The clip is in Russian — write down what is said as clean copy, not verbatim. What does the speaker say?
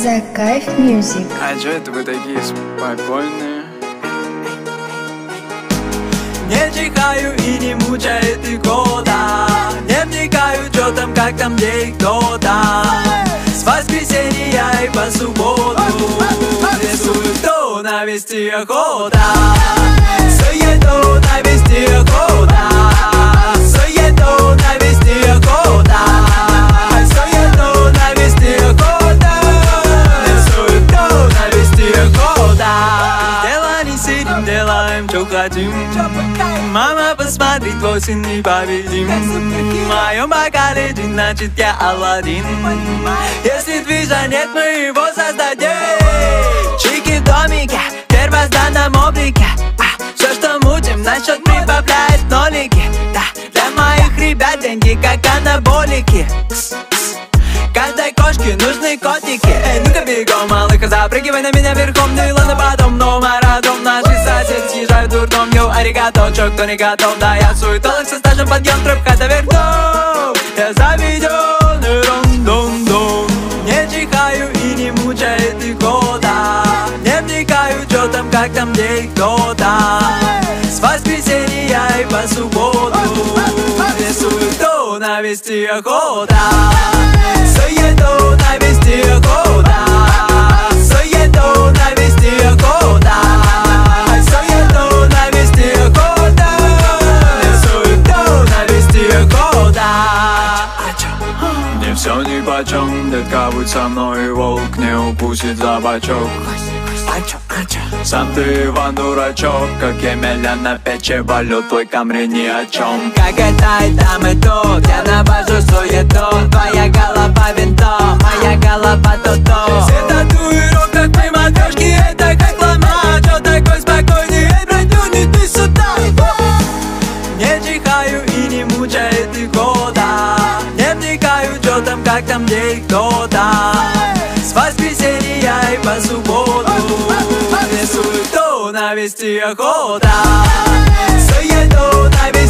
Закайф Music. А чё это вы такие спокойные? Не чихаю и не мучает и года. Не вникаю, чё там, как там, где и кто там. С воскресенья и по субботу рисую, кто навести охота. Суету навести охота. Суету навести охота. Суету навести охота. Рисую, кто навести охота. Дела не сидим, делаем, чё хотим. Мама, посмотри, твой сын непобедим. В моем бокале джин, значит я Аладдин. Если движа нет, мы его создадим. Чики в домике, в первозданном облике. Все, что мутим, на счет прибавляет нолики. Да, для моих ребят деньги как анаболики. Каждой кошке нужны котики. Эй, ну-ка бегом, малыха, запрыгивай на меня верхом. Ну и ладно потом, но маратон. Наши соседи съезжают в дурдом. Йоу, аригато, чё, кто не готов? Да, я суетолог со стажем, подъем, трэп-хата верхом. Я заведен, и рон-дон-дон. Не чихаю и не мучает и года. Не вникаю, чё там, как там, где и кто там. С воскресенья и по субботу рисую, кто навести охота. Суету навести охота. Суету навести охота. Суету навести охота. Суету навести охота. Мне все нипочем, детка, будь со мной, волк не укусит за бочок. Сам ты, Иван, дурачок, как Емеля на печи валю, твой Камри ни о чем. Как это и там и тут, я навожу суету. Твоя голова винтом, моя голова то-то. Все татуировки, как мы матрешки, это как лома. Чё такой спокойный, эй, братью, не ты сюда. Не чихаю и не мучает и года. Не вникаю, чё там, как там, где и кто там. С воскресенья и по субботу рисую, кто навести охота. Суету навести